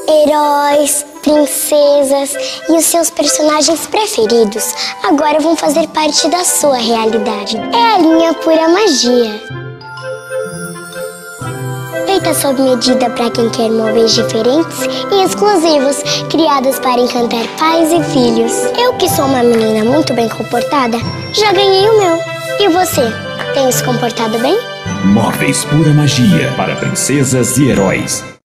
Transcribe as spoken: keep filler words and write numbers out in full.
heróis, princesas e os seus personagens preferidos agora vão fazer parte da sua realidade. É a linha Pura Magia. Feita sob medida para quem quer móveis diferentes e exclusivos, criados para encantar pais e filhos. Eu, que sou uma menina muito bem comportada, já ganhei o meu. E você, tem se comportado bem? Móveis Pura Magia para princesas e heróis.